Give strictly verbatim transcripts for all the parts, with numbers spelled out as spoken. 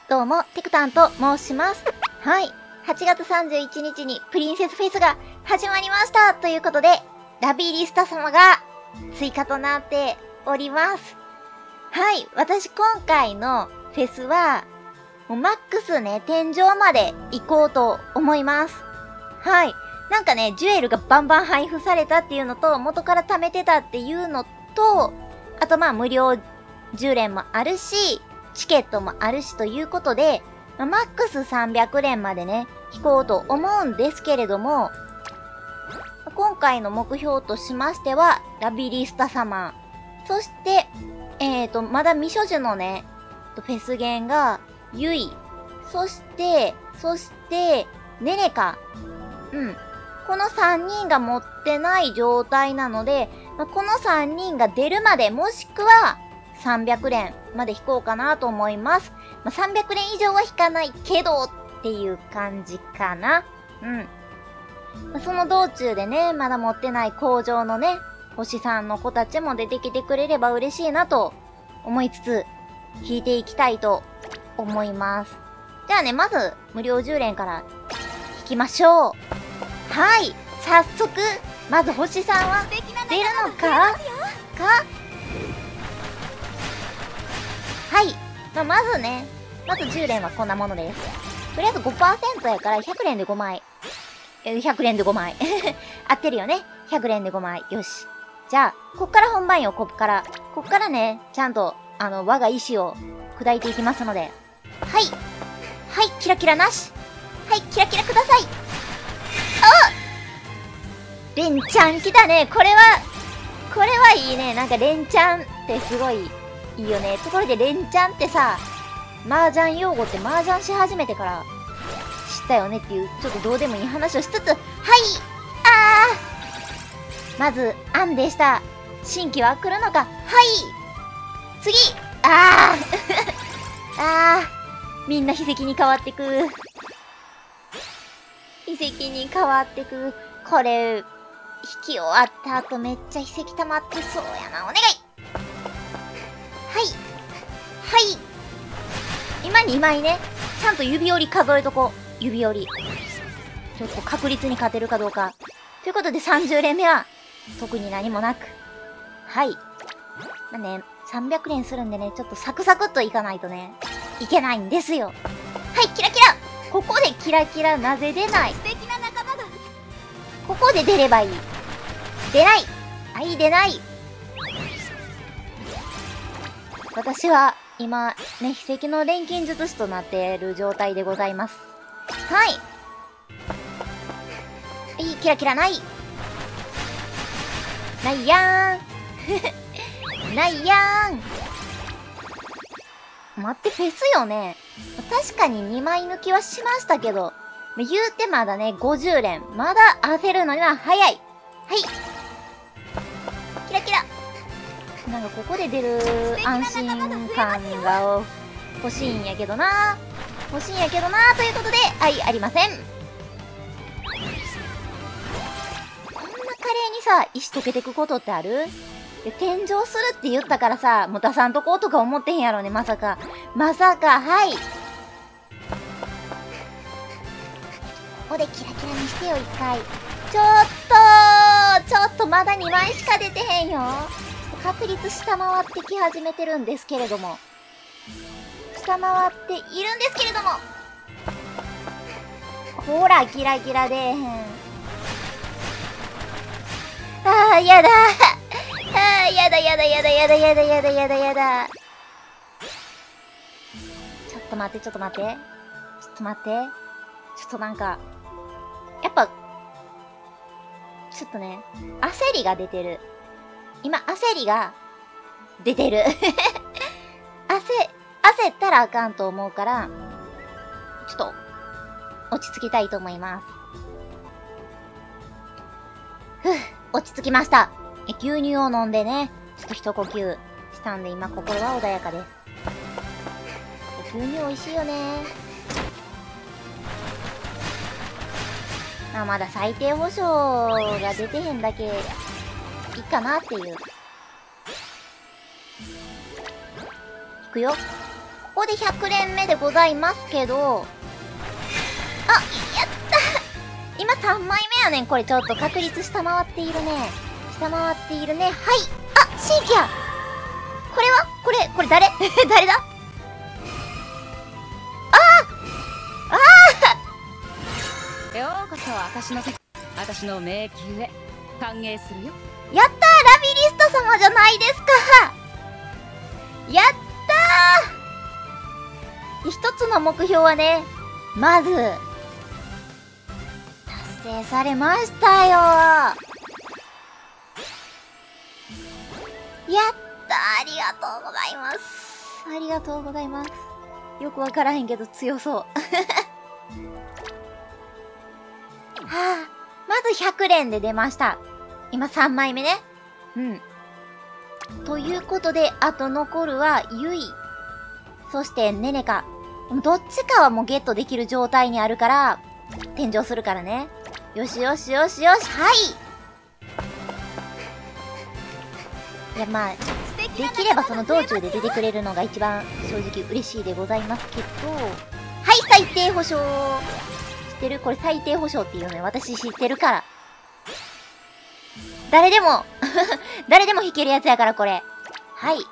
どうも、テクタンと申します。はい。はちがつさんじゅういちにちにプリンセスフェスが始まりましたということで、ラビリスタ様が追加となっております。はい。私今回のフェスは、もうマックスね、天井まで行こうと思います。はい。なんかね、ジュエルがバンバン配布されたっていうのと、元から貯めてたっていうのと、あとまあ無料じゅう連もあるし、チケットもあるしということで、まあ、マックスさんびゃく連までね、引こうと思うんですけれども、今回の目標としましては、ラビリスタ様。そして、えーと、まだ未所持のね、フェスゲンが、ユイ。そして、そして、ネネカ。うん。このさんにんが持ってない状態なので、まあ、このさんにんが出るまで、もしくは、さんびゃく連まで引こうかなと思います。まあ、さんびゃく連以上は引かないけどっていう感じかな。うん。まあ、その道中でね、まだ持ってない工場のね、星さんの子たちも出てきてくれれば嬉しいなと思いつつ、引いていきたいと思います。じゃあね、まず無料じゅう連から引きましょう。はい。早速、まず星さんは出るのかかはい。まあ、まずね、まずじゅう連はこんなものです。とりあえず ごパーセント やからひゃく連でごまい。え、ひゃく連でごまい。合ってるよね ?ひゃく連でごまい。よし。じゃあ、こっから本番よ、こっから。こっからね、ちゃんと、あの、我が意志を砕いていきますので。はい。はい、キラキラなし。はい、キラキラください。あレンチャン来たね。これは、これはいいね。なんかレンチャンってすごい、いいよね。ところで、レンチャンってさ、麻雀用語って麻雀し始めてから知ったよねっていう、ちょっとどうでもいい話をしつつ、はいあーまず、アンでした。新規は来るのかはい次あーあーみんな秘跡に変わってく。秘跡に変わってく。これ、引き終わった後めっちゃ秘跡溜まってそうやな。お願いはい。はい。今にまいね。ちゃんと指折り数えとこう。指折り。ちょっと確率に勝てるかどうか。ということでさんじゅう連目は、特に何もなく。はい。まあね、さんびゃく連するんでね、ちょっとサクサクっといかないとね、いけないんですよ。はい、キラキラここでキラキラなぜ出ない素敵な仲間だここで出ればいい。出ないはい、出ない私は、今、ね、秘跡の錬金術師となっている状態でございます。はい。いい、キラキラない。ないやーん。ないやーん。待って、フェスよね。確かににまい抜きはしましたけど、言うてまだね、ごじゅう連。まだ焦るのには早い。はい。キラキラ。なんかここで出る安心感が欲しいんやけどな欲しいんやけどなということで、はいありません。こんな華麗にさ石溶けてくことってある？で天井するって言ったからさもう出さんとこうとか思ってへんやろね。まさかまさか。はいここでキラキラにしてよ一回。ちょっとちょっとまだにまいしか出てへんよ。確率下回ってき始めてるんですけれども。下回っているんですけれども。ほら、キラキラ出えへん。あー、やだあー、やだやだやだやだやだやだやだやだ。ちょっと待って、ちょっと待って。ちょっと待って。ちょっとなんか、やっぱ、ちょっとね、焦りが出てる。今、焦りが出てる。焦、焦ったらあかんと思うから、ちょっと、落ち着きたいと思います。ふぅ、落ち着きました。牛乳を飲んでね、ちょっと一呼吸したんで、今心は穏やかです。牛乳美味しいよね。まあ、まだ最低保証が出てへんだけ、いいかなっていう。引くよ。 ここでひゃく連目でございますけど、あ、やった今さんまいめやねん。これちょっと確率下回っているね。下回っているね。はい。あ、新規や。これはこれ、これ誰誰だ。あああようこそ私のせ私の迷宮へ歓迎するよ。 やったー、ラビリスト様じゃないですか。やったー。一つの目標はね、まず達成されましたよ。やったー、ありがとうございます。ありがとうございます。よくわからへんけど強そう。はあ、まずひゃく連で出ました。今さんまいめね。うん。ということで、あと残るはユイ、そしてネネカ。どっちかはもうゲットできる状態にあるから、転生するからね。よしよしよしよし、はい。いや、まあ、できればその道中で出てくれるのが一番正直嬉しいでございますけど、はい、最低保証。知ってる？これ最低保証っていうのよ。私知ってるから。誰でも、誰でも弾けるやつやから、これ。はい。確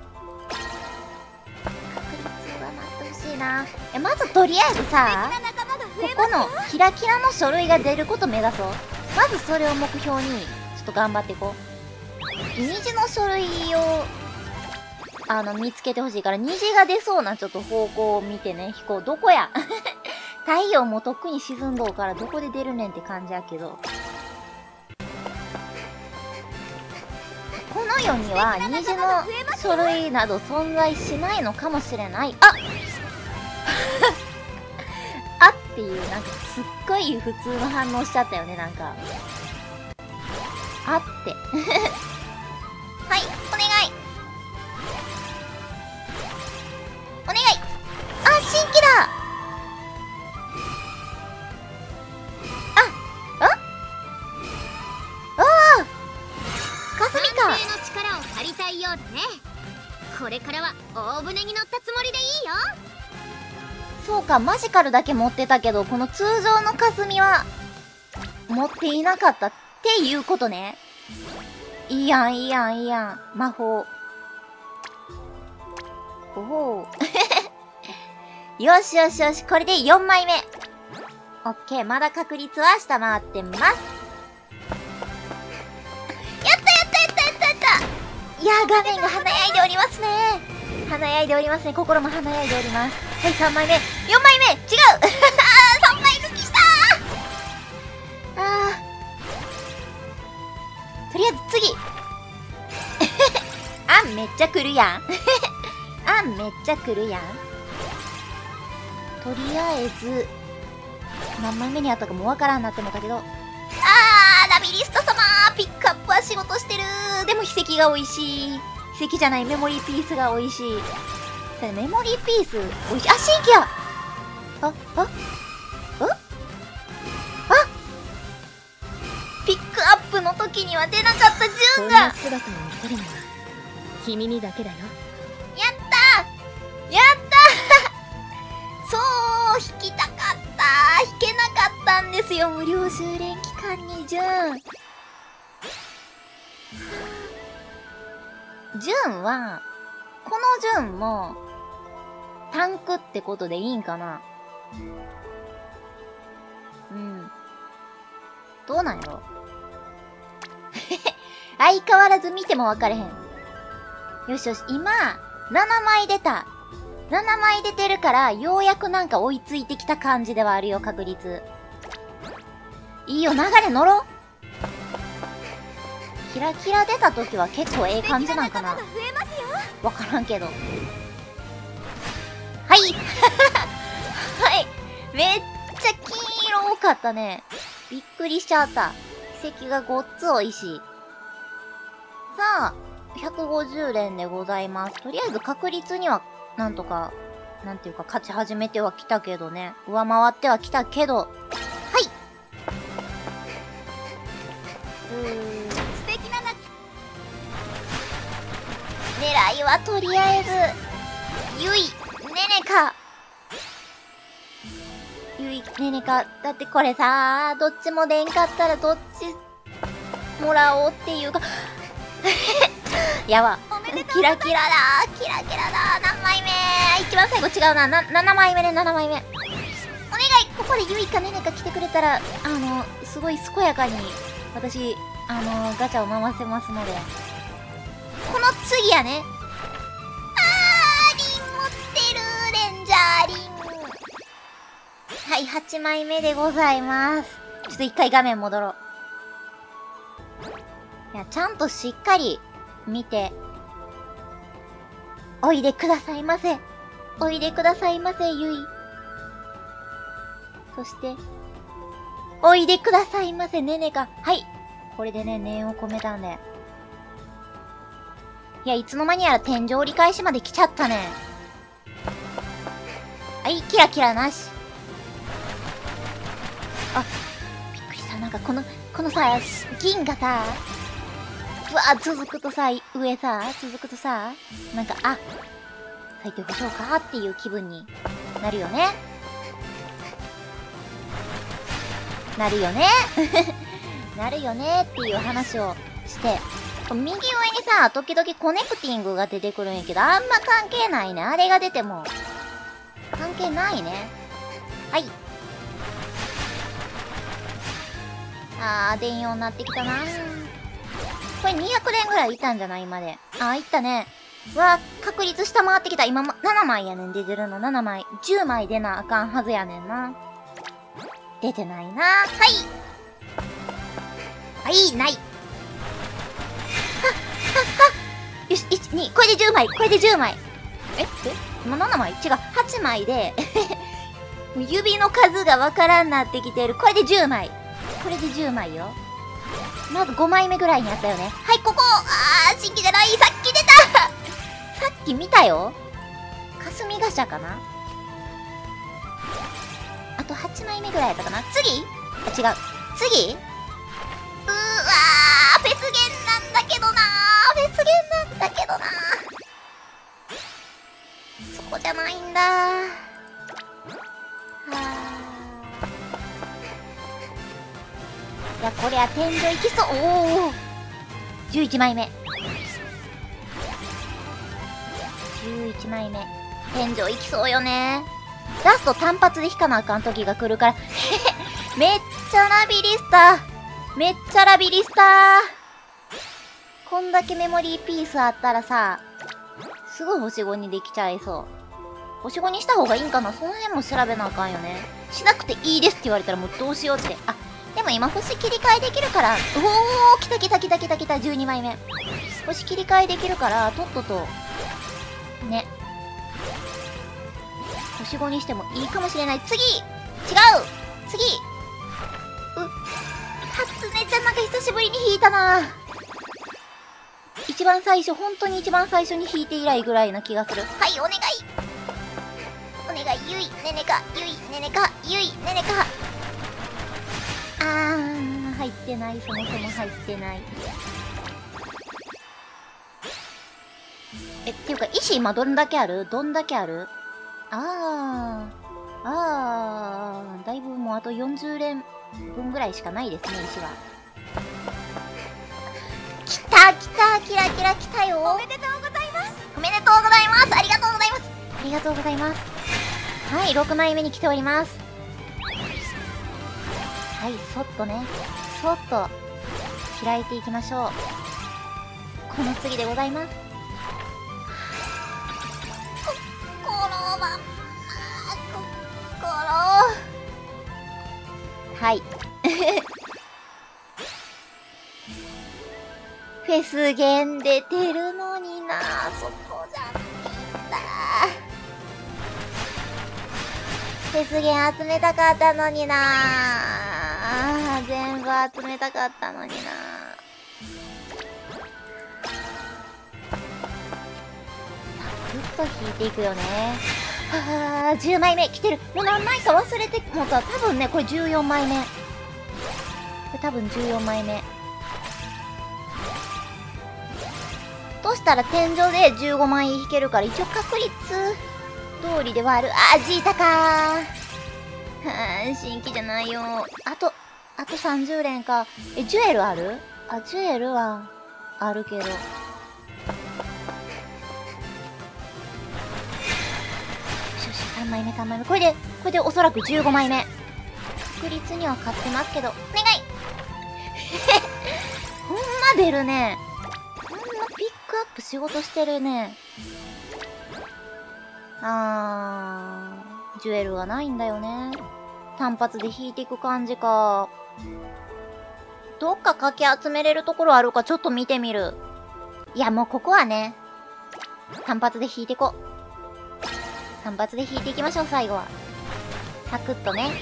率がなってほしいな。え、まずとりあえずさ、ここのキラキラの書類が出ること目指そう。まずそれを目標に、ちょっと頑張っていこう。虹の書類を、あの、見つけてほしいから、虹が出そうなちょっと方向を見てね、飛行。どこや太陽もとっくに沈んどうからどこで出るねんって感じやけど。この世には虹の書類など存在しないのかもしれない。ああっていう、なんかすっごい普通の反応しちゃったよね、なんか。あって。はい、お願い。お願い。あ、新規だ。あ、あああかすみか。 の力を借りたいようだね。これからは大船に乗ったつもりでいいよ。 そうか、マジカルだけ持ってたけど、この通常のかすみは持っていなかったっていうことね。いいやん、いいやん、いいやん。魔法。おお。よしよしよし、これでよんまいめ。オッケー、まだ確率は下回ってます。やったやったやったやったやった。いやー、画面が華やいでおりますね。華やいでおりますね。心も華やいでおります。はい、さんまいめ。よんまいめ違うさんまい抜きしたー。あー。とりあえず次。あんめっちゃ来るやん。あんめっちゃ来るやん。とりあえず、何枚目にあったかもわからんなって思ったけど。あー、ラビリスト様ピックアップは仕事してる。でも秘跡が美味しい。秘跡じゃない、メモリーピースが美味しい。メモリーピース美味しい。あ、新規や。あ、あ、あ、あ、ピックアップの時には出なかった順が。 こんな姿を見せるのは君にだけだよ。 やったやったそう引きたかった引けなかったんですよ、無料修練期間に順。順は、この順も、タンクってことでいいんかな。うん。どうなんやろ相変わらず見ても分かれへん。よしよし、今、ななまい出た。ななまい出てるから、ようやくなんか追いついてきた感じではあるよ、確率。いいよ、流れ乗ろう。キラキラ出た時は結構ええ感じなんかな。わからんけど。はい。はい。めっちゃ金色多かったね。びっくりしちゃった。奇跡がごっつ多いし。さあ、ひゃくごじゅう連でございます。とりあえず確率には、なんとか、なんていうか勝ち始めてはきたけどね。上回ってはきたけど。はい。うーん。 素敵なな。 狙いはとりあえず、ゆい、ねねかゆい、ねねか、だってこれさ、どっちも出んかったらどっちもらおうっていうか、やば。キラキラだキラキラだ何枚目一番最後違うな。な、ななまいめね、ななまいめ。お願いここでゆいかねねか来てくれたら、あの、すごい健やかに、私、あの、ガチャを回せますので。この次やね。あー、リン持ってるレンジャーリン。はい、はちまいめでございます。ちょっと一回画面戻ろう。いや、ちゃんとしっかり見て、おいでくださいませ。おいでくださいませ、ゆい。そして、おいでくださいませ、ねねか。はい。これでね、念を込めたんで。いや、いつの間にやら天井折り返しまで来ちゃったね。はい、キラキラなし。あ、びっくりした。なんかこの、このさ、銀がさ、ぶわー続くとさ、上さ、続くとさ、なんか、あ、最低保証かっていう気分になるよね。なるよね。なるよねっていう話をして、右上にさ、時々コネクティングが出てくるんやけど、あんま関係ないね。あれが出ても、関係ないね。はい。あー、電用になってきたな。これにひゃく連ぐらいいたんじゃない今で。あー、いったね。うわー、確率下回ってきた。今、ななまいやねん、出てるの。ななまい。じゅうまい出なあかんはずやねんな。出てないな。はい。はい、ない。はっ、はっ、はっ。よし、いち、に、これでじゅうまい。これでじゅうまい。ええ今ななまい違う。はちまいで、指の数がわからんなってきてる。これでじゅうまい。これでじゅうまいよ。まずごまいめぐらいにあったよね。はい、ここあー、新規じゃない。さっき出たさっき見たよ。霞ヶ社かな。あとはちまいめぐらいやったかな。次あ、違う。次うーわー、フェスゲンなんだけどなー。フェスゲンなんだけどなー。そこじゃないんだー。はー。いや、こりゃ天井いきそう。おおじゅういちまいめ。じゅういちまいめ。天井いきそうよね。ラスト単発で引かなあかん時が来るから。めっちゃラビリスター。めっちゃラビリスター。こんだけメモリーピースあったらさ、すぐ星ごにできちゃいそう。星ごにした方がいいんかな。その辺も調べなあかんよね。しなくていいですって言われたらもうどうしようって。あ、でも今星切り替えできるから、おー、来た来た来た来た来た、じゅうにまいめ。星切り替えできるから、とっとと、ね。星ごにしてもいいかもしれない。次違う次う、初音ちゃんなんか久しぶりに引いたな。一番最初、本当に一番最初に引いて以来ぐらいな気がする。はい、お願いお願い、ゆい、ねねか、ゆい、ねねか、ゆい、ねねか。あー、入ってない。そもそも入ってない。え、っていうか、石今どんだけあるどんだけあるあー、あー、だいぶもうあとよんじゅう連分ぐらいしかないですね、石は。来た来たキラキラ来たよ。おめでとうございます。おめでとうございます。ありがとうございます。ありがとうございます。はい、ろくまいめに来ております。はい、そっとね、そっと開いていきましょう。この次でございます。こころまんまこころはいフェスゲン出てるのにな、そこじゃないんだ。フェスゲン集めたかったのにな、全部集めたかったのにな。ずっと引いていくよね。はあ、じゅうまいめ来てる。もう何枚か忘れてもうた。多分ね、これじゅうよんまいめ。これ多分じゅうよんまいめ。としたら天井でじゅうごまい引けるから、一応確率通りではある。あ、ジータかー。はぁ、新規じゃないよ。あと、あとさんじゅう連か。え、ジュエルある？あ、ジュエルは、あるけど。よしよし、さん枚目、さん枚目。これで、これでおそらくじゅうご枚目。確率には勝ってますけど、お願いほんま出るね。ほんまピックアップ仕事してるね。あー、ジュエルがないんだよね。単発で引いていく感じか。どっかかき集めれるところあるかちょっと見てみる。いや、もうここはね、単発で引いていこう。単発で引いていきましょう、最後は。サクッとね。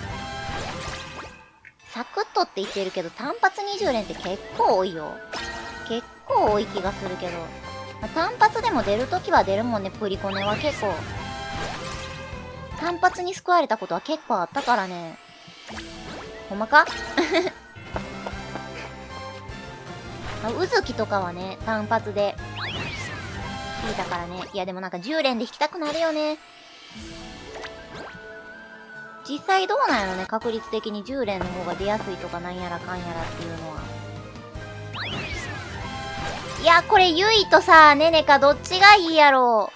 サクッとって言ってるけど、単発にじゅう連って結構多いよ。結構多い気がするけど。まあ、単発でも出るときは出るもんね、プリコネは結構。単発に救われたことは結構あったからね。ほんまかまあ、うずきとかはね、単発で引いたからね。いやでもなんかじゅう連で引きたくなるよね。実際どうなんやろね、確率的にじゅう連の方が出やすいとかなんやらかんやらっていうのは。いや、これゆいとさ、ねねかどっちがいいやろ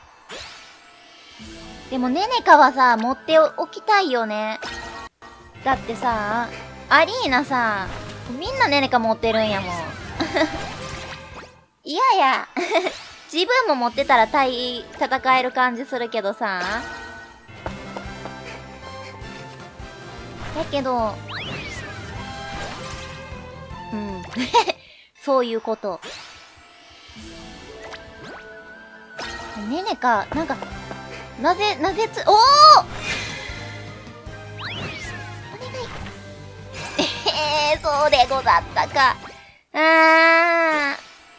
う。でもねねかはさ、持っておきたいよね。だってさ、アリーナさ、みんなねねか持ってるんやもん。いやいや、自分も持ってたら対、戦える感じするけどさ。だけど、うん。そういうこと。ねねか、なんか、なぜ、なぜつ、おーお願い。えー、そうでござったか。あー。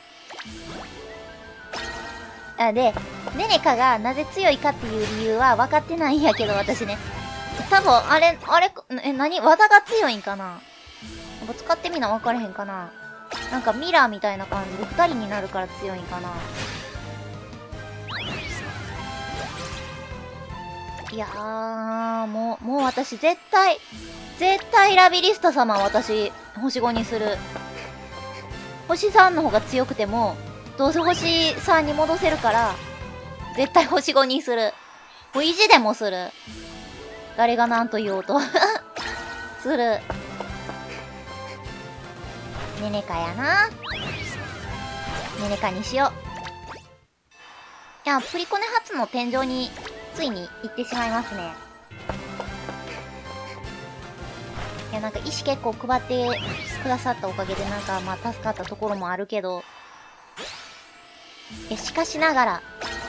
あ、で、ねねかがなぜ強いかっていう理由は分かってないんやけど、私ね。多分、あれ、あれ、え、何技が強いんかな？使ってみな分かれへんかな？なんかミラーみたいな感じで二人になるから強いんかな？いやー、もう、もう私絶対、絶対ラビリスタ様私、星ごにする。星さんの方が強くても、どうせ星さんに戻せるから、絶対星ごにする。もう意地でもする。誰が何と言おうと。する。ねねかやな。ねねかにしよう。いや、プリコネ初の天井に、ついに行ってしまいますね。いや、なんか石結構配ってくださったおかげでなんかまあ助かったところもあるけど。え、しかしながら。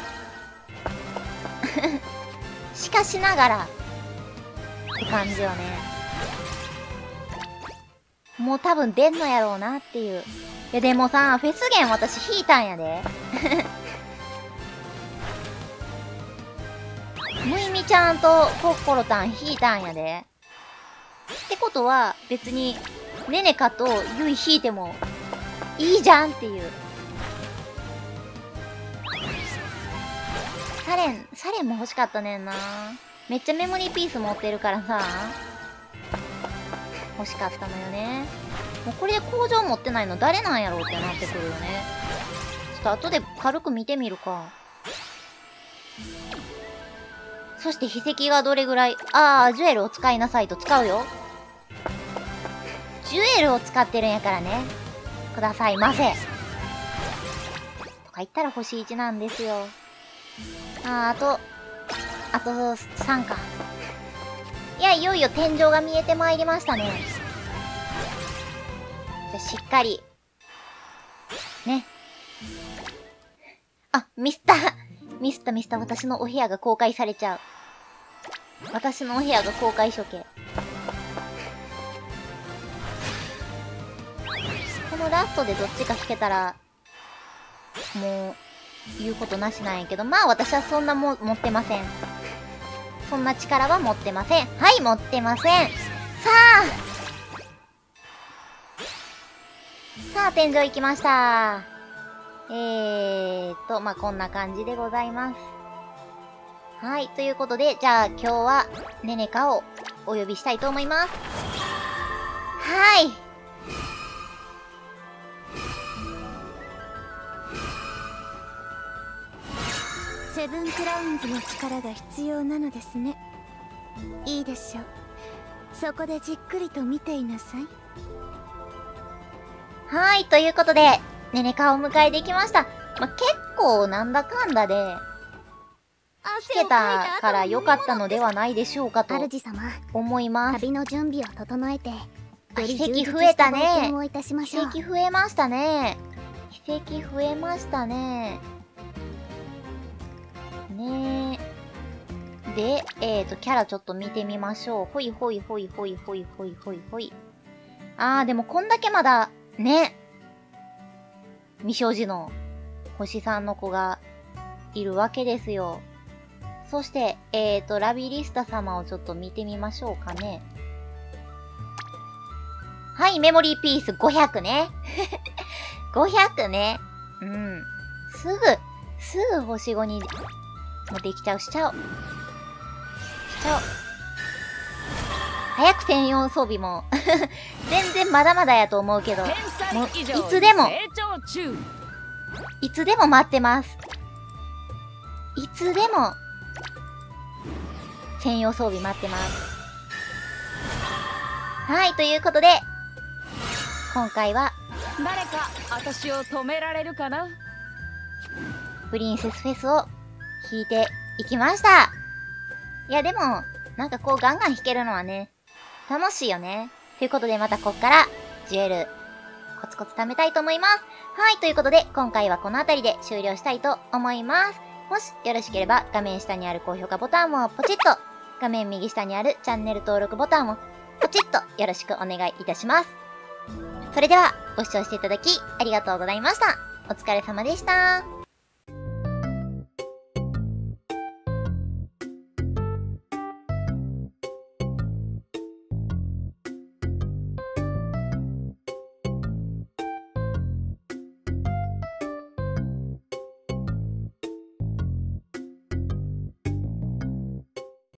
しかしながら。って感じよね。もう多分出んのやろうなっていう。いやでもさ、フェスゲン私引いたんやで。むいみちゃんとコッコロタン引いたんやで。ってことは別にねねかとゆい引いてもいいじゃんっていう。サレン、サレンも欲しかったねんな。めっちゃメモリーピース持ってるからさ。欲しかったのよね。もうこれで工場持ってないの誰なんやろうってなってくるよね。ちょっと後で軽く見てみるか。そして筆跡がどれぐらい、あー、ジュエルを使いなさいと使うよ。ジュエルを使ってるんやからね。くださいませ。とか言ったら星いちなんですよ。あー、あと、あとさんか。いや、いよいよ天井が見えてまいりましたね。じゃあ、しっかり。ね。あ、ミスった。ミスったミスった。私のお部屋が公開されちゃう。私のお部屋が公開処刑。このラストでどっちか引けたら、もう、言うことなしなんやけど、まあ私はそんなも持ってません。そんな力は持ってません。はい、持ってません。さあさあ、天井行きました。えーっと、まあこんな感じでございます。 はい、ということで、じゃあ今日はネネカをお呼びしたいと思います。はい。 セブンクラウンズの力が必要なのですね。いいでしょう。そこでじっくりと見ていなさい。 はい、ということで、ネネカを迎えてきました。まあ、結構なんだかんだで、聞けたから良かったのではないでしょうかと主様、 思います。 旅の準備を整えて、より奇跡充実増えたねした冒険をいたしましょう。 奇跡増えましたね。奇跡増えましたね。ねえ。で、えーと、キャラちょっと見てみましょう。ほいほいほいほいほいほいほいほい。あー、でもこんだけまだ、ね。未生児の星さんの子がいるわけですよ。そして、えーと、ラビリスタ様をちょっと見てみましょうかね。はい、メモリーピースごひゃくね。ごひゃくね。うん。すぐ、すぐ星ごにもできちゃう、しちゃおう。しちゃおう。早く専用装備も、全然まだまだやと思うけど、もういつでも、いつでも待ってます。いつでも、専用装備待ってます。はい、ということで、今回は、 誰か私を止められるかな。 プリンセスフェスを弾いていきました。いや、でも、なんかこうガンガン弾けるのはね、楽しいよね。ということでまたこっから、ジュエル、コツコツ貯めたいと思います。はい、ということで、今回はこの辺りで終了したいと思います。もしよろしければ、画面下にある高評価ボタンをポチッと、画面右下にあるチャンネル登録ボタンをポチッとよろしくお願いいたします。それでは、ご視聴していただきありがとうございました。お疲れ様でした。